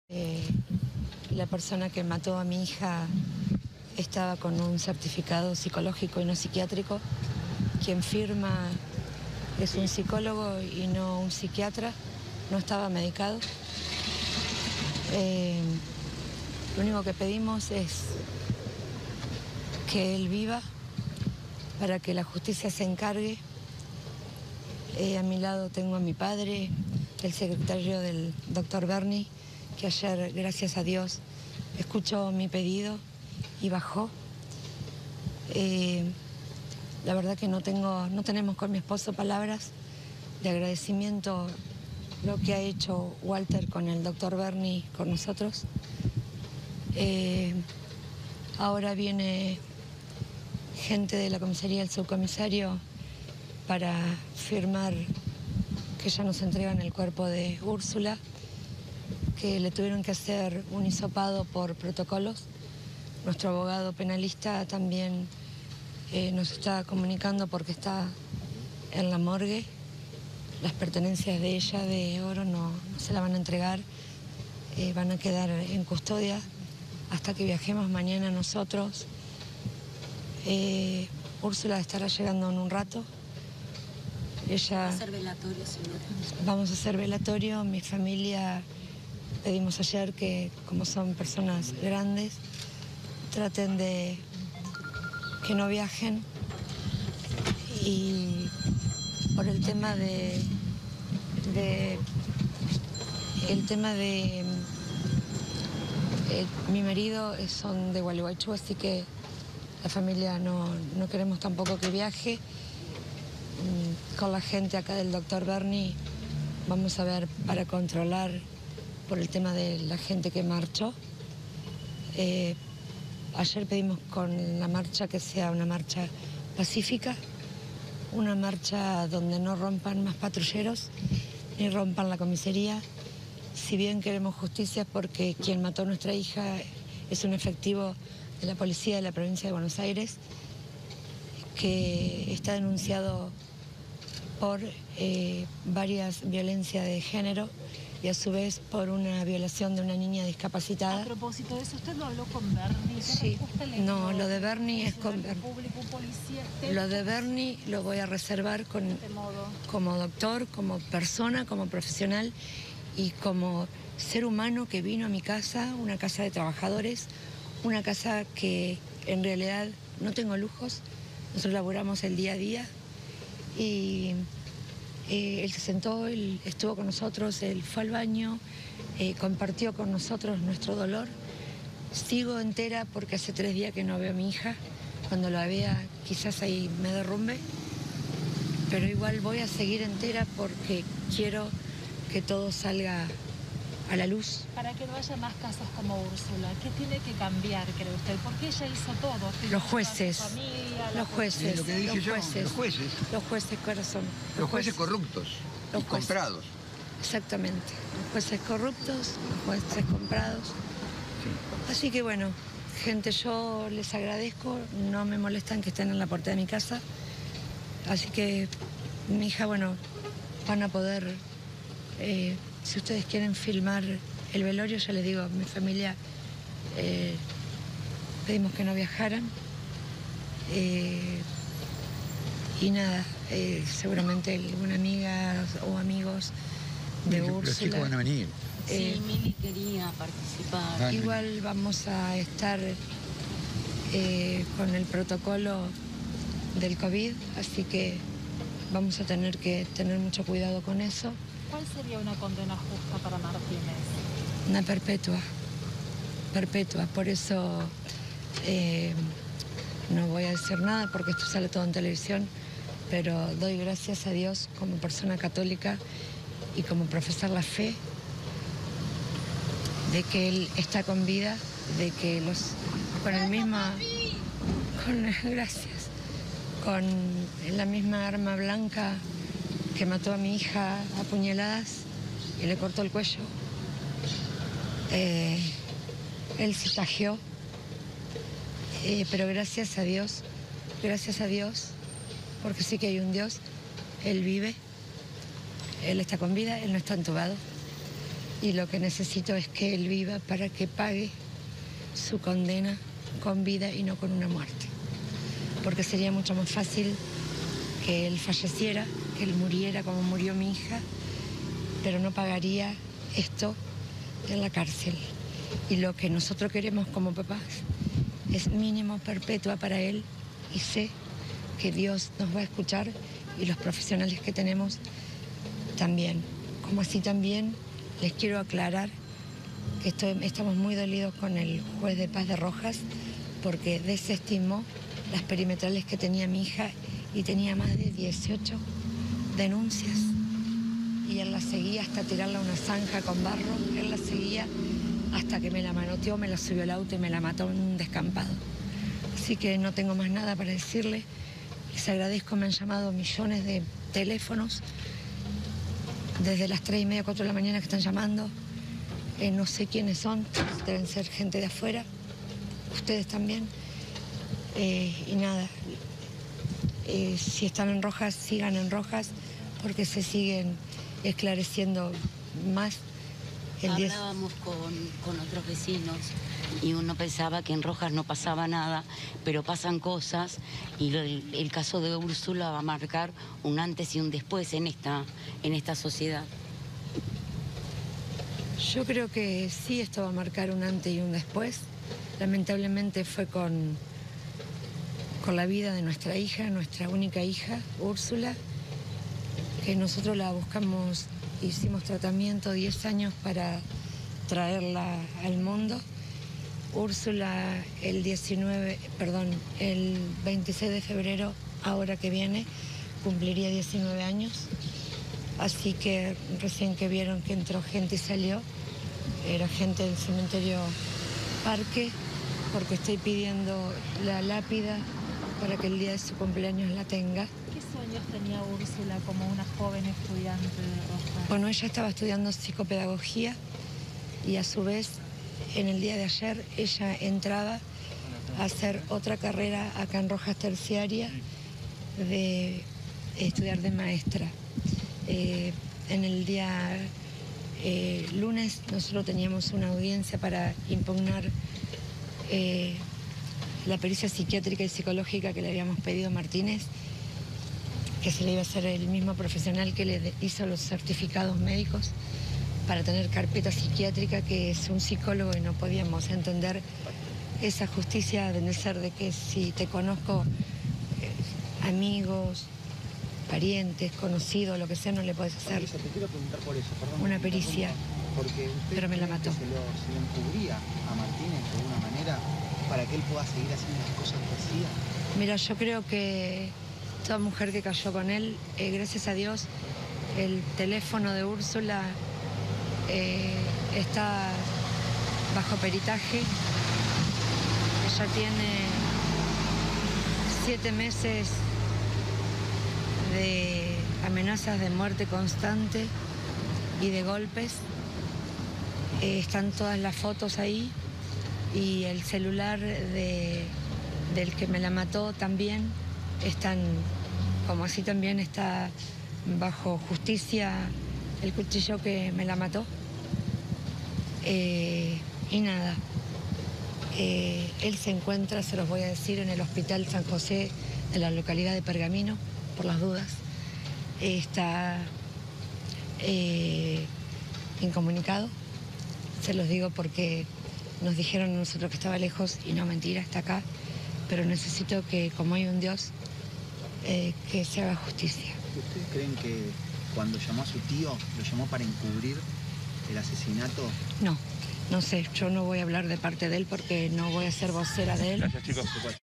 La persona que mató a mi hija estaba con un certificado psicológico y no psiquiátrico. Quien firma es un psicólogo y no un psiquiatra, no estaba medicado. Lo único que pedimos es que él viva para que la justicia se encargue. A mi lado tengo a mi padre, el secretario del doctor Berni, que ayer, gracias a Dios, escuchó mi pedido y bajó. La verdad que no tenemos con mi esposo palabras de agradecimiento lo que ha hecho Walter con el doctor Berni, con nosotros. Ahora viene gente de la comisaría, el subcomisario, para firmar que ya nos entregan el cuerpo de Úrsula, que le tuvieron que hacer un hisopado por protocolos. Nuestro abogado penalista también nos está comunicando porque está en la morgue. Las pertenencias de ella de oro no se la van a entregar, van a quedar en custodia hasta que viajemos mañana nosotros. Úrsula estará llegando en un rato. Ella... ¿Va a hacer velatorio, señora? Vamos a hacer velatorio. Mi familia pedimos ayer que, como son personas grandes, traten de que no viajen. Y por el tema de mi marido son de Gualeguaychú, así que la familia no queremos tampoco que viaje. Con la gente acá del doctor Berni vamos a ver para controlar por el tema de la gente que marchó. Ayer pedimos con la marcha que sea una marcha pacífica, una marcha donde no rompan más patrulleros ni rompan la comisaría. Si bien queremos justicia porque quien mató a nuestra hija es un efectivo de la policía de la provincia de Buenos Aires que está denunciado por varias violencias de género y a su vez por una violación de una niña discapacitada. A propósito de eso, ¿usted lo habló con Berni? Sí, no, lo de Berni es con Berni. Policía, lo de Berni lo voy a reservar como doctor, como persona, como profesional y como ser humano que vino a mi casa, una casa de trabajadores, una casa que en realidad no tengo lujos, nosotros laburamos el día a día. Y él se sentó, él estuvo con nosotros, él fue al baño, compartió con nosotros nuestro dolor. Sigo entera porque hace 3 días que no veo a mi hija. Cuando la vea quizás ahí me derrumbe, pero igual voy a seguir entera porque quiero que todo salga a la luz. Para que no haya más casos como Úrsula, ¿qué tiene que cambiar, cree usted? Porque ella hizo todo. Los jueces, los jueces, lo que dije los yo, jueces, los jueces, corazón. los jueces corruptos y comprados. Exactamente, los jueces corruptos, los jueces comprados. Sí. Así que bueno, gente, yo les agradezco, no me molestan que estén en la puerta de mi casa. Así que mi hija, bueno, van a poder... si ustedes quieren filmar el velorio, ya les digo, mi familia pedimos que no viajaran. Y nada, seguramente alguna amiga o amigos de Úrsula. Los chicos van a venir. Sí, Mili quería participar. Igual vamos a estar con el protocolo del COVID, así que vamos a tener que tener mucho cuidado con eso. ¿Cuál sería una condena justa para Martínez? Una perpetua, por eso no voy a decir nada porque esto sale todo en televisión, pero doy gracias a Dios como persona católica y como profesar la fe de que Él está con vida, de que gracias, con la misma arma blanca que mató a mi hija a puñaladas y le cortó el cuello. Él se tajeó, pero gracias a Dios, porque sí que hay un Dios, Él vive, Él está con vida, Él no está entubado. y lo que necesito es que él viva para que pague su condena con vida y no con una muerte. Porque sería mucho más fácil que él falleciera, que él muriera como murió mi hija, pero no pagaría esto en la cárcel. Y lo que nosotros queremos como papás es mínimo perpetua para él, y sé que Dios nos va a escuchar y los profesionales que tenemos también. Como así también les quiero aclarar que estamos muy dolidos con el juez de paz de Rojas porque desestimó las perimetrales que tenía mi hija y tenía más de 18 denuncias. Y él la seguía hasta tirarla a una zanja con barro, él la seguía hasta que me la manoteó, me la subió al auto y me la mató en un descampado. Así que no tengo más nada para decirle. Les agradezco, me han llamado millones de teléfonos, desde las 3:30, 4 de la mañana que están llamando. No sé quiénes son, deben ser gente de afuera, ustedes también. Y nada, si están en Rojas, sigan en Rojas, porque se siguen esclareciendo más. Hablábamos con otros vecinos y uno pensaba que en Rojas no pasaba nada, pero pasan cosas y el caso de Úrsula va a marcar un antes y un después en esta sociedad. Yo creo que sí, esto va a marcar un antes y un después. Lamentablemente fue con la vida de nuestra hija, nuestra única hija, Úrsula, que nosotros la buscamos, hicimos tratamiento 10 años para traerla al mundo. Úrsula el 26 de febrero, ahora que viene, cumpliría 19 años. Así que recién que vieron que entró gente y salió, era gente del cementerio Parque, porque estoy pidiendo la lápida para que el día de su cumpleaños la tenga. ¿Qué sueños tenía Úrsula como una joven estudiante de Rojas? Bueno, ella estaba estudiando psicopedagogía y a su vez, en el día de ayer, ella entraba a hacer otra carrera acá en Rojas terciaria, de estudiar de maestra. En el día lunes nosotros teníamos una audiencia para impugnar la pericia psiquiátrica y psicológica que le habíamos pedido a Martínez, que se le iba a hacer el mismo profesional que le hizo los certificados médicos para tener carpeta psiquiátrica, que es un psicólogo, y no podíamos entender esa justicia de ser de que si te conozco, amigos, parientes, conocidos, lo que sea, no le podés hacer Marisa, te quiero preguntar por eso, perdón, una pericia, porque usted pero me la mató. se lo encubría a Martínez de alguna manera para que él pueda seguir haciendo las cosas que hacía. Mira, yo creo que toda mujer que cayó con él, gracias a Dios, el teléfono de Úrsula está bajo peritaje. Ella tiene 7 meses de amenazas de muerte constante y de golpes. Están todas las fotos ahí y el celular del que me la mató también están, como así también está bajo justicia el cuchillo que me la mató. Y nada, él se encuentra, se los voy a decir, en el Hospital San José de la localidad de Pergamino, por las dudas. Está incomunicado, se los digo porque nos dijeron a nosotros que estaba lejos y no, mentira, está acá, pero necesito que, como hay un Dios, que se haga justicia. ¿Ustedes creen que cuando llamó a su tío, lo llamó para encubrir el asesinato? No, no sé, yo no voy a hablar de parte de él porque no voy a ser vocera de él. Gracias, chicos.